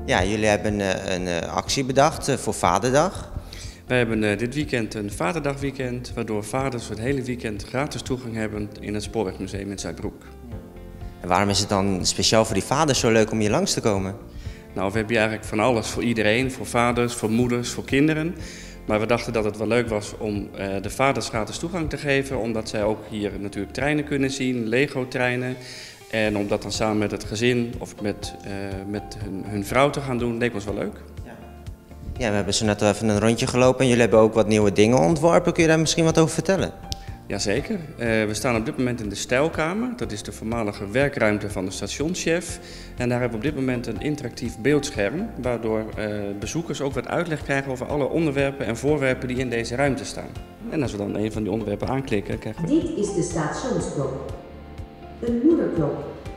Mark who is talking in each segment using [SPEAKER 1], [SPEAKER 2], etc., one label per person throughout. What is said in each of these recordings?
[SPEAKER 1] Ja, jullie hebben een actie bedacht voor Vaderdag.
[SPEAKER 2] Wij hebben dit weekend een Vaderdagweekend, waardoor vaders het hele weekend gratis toegang hebben in het Spoorwegmuseum in Zuidbroek.
[SPEAKER 1] En waarom is het dan speciaal voor die vaders zo leuk om hier langs te komen?
[SPEAKER 2] Nou, we hebben hier eigenlijk van alles voor iedereen, voor vaders, voor moeders, voor kinderen. Maar we dachten dat het wel leuk was om de vaders gratis toegang te geven, omdat zij ook hier natuurlijk treinen kunnen zien, Lego-treinen. En om dat dan samen met het gezin of met hun vrouw te gaan doen, leek ons wel leuk.
[SPEAKER 1] Ja, we hebben zo net even een rondje gelopen en jullie hebben ook wat nieuwe dingen ontworpen. Kun je daar misschien wat over vertellen?
[SPEAKER 2] Jazeker. We staan op dit moment in de Stijlkamer. Dat is de voormalige werkruimte van de stationschef. En daar hebben we op dit moment een interactief beeldscherm, waardoor bezoekers ook wat uitleg krijgen over alle onderwerpen en voorwerpen die in deze ruimte staan. En als we dan een van die onderwerpen aanklikken, krijgen we...
[SPEAKER 3] Dit is de stationsklok. Een moederklok.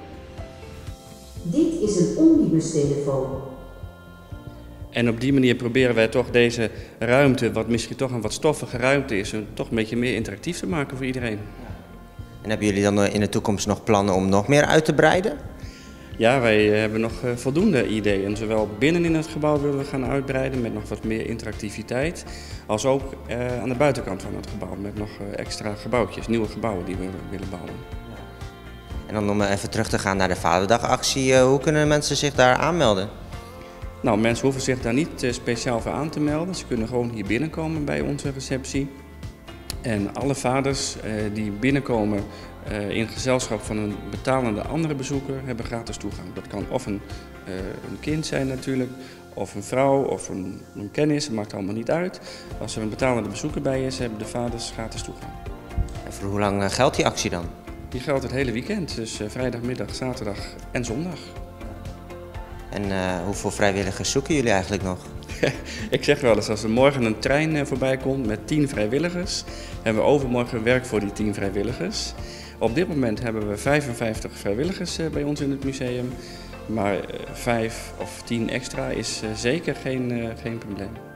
[SPEAKER 3] Dit is een omnibustelefoon.
[SPEAKER 2] En op die manier proberen wij toch deze ruimte, wat misschien toch een wat stoffige ruimte is, toch een beetje meer interactief te maken voor iedereen.
[SPEAKER 1] En hebben jullie dan in de toekomst nog plannen om nog meer uit te breiden?
[SPEAKER 2] Ja, wij hebben nog voldoende ideeën. Zowel binnen in het gebouw willen we gaan uitbreiden met nog wat meer interactiviteit, als ook aan de buitenkant van het gebouw met nog extra gebouwtjes, nieuwe gebouwen die we willen bouwen.
[SPEAKER 1] En dan om even terug te gaan naar de Vaderdagactie, hoe kunnen mensen zich daar aanmelden?
[SPEAKER 2] Nou, mensen hoeven zich daar niet speciaal voor aan te melden. Ze kunnen gewoon hier binnenkomen bij onze receptie. En alle vaders die binnenkomen in gezelschap van een betalende andere bezoeker hebben gratis toegang. Dat kan of een kind zijn natuurlijk, of een vrouw, of een kennis, dat maakt allemaal niet uit. Als er een betalende bezoeker bij is, hebben de vaders gratis toegang.
[SPEAKER 1] En voor hoe lang geldt die actie dan?
[SPEAKER 2] Die geldt het hele weekend, dus vrijdagmiddag, zaterdag en zondag.
[SPEAKER 1] En hoeveel vrijwilligers zoeken jullie eigenlijk nog?
[SPEAKER 2] Ik zeg wel eens, als er morgen een trein voorbij komt met 10 vrijwilligers, hebben we overmorgen werk voor die 10 vrijwilligers. Op dit moment hebben we 55 vrijwilligers bij ons in het museum, maar 5 of 10 extra is zeker geen probleem.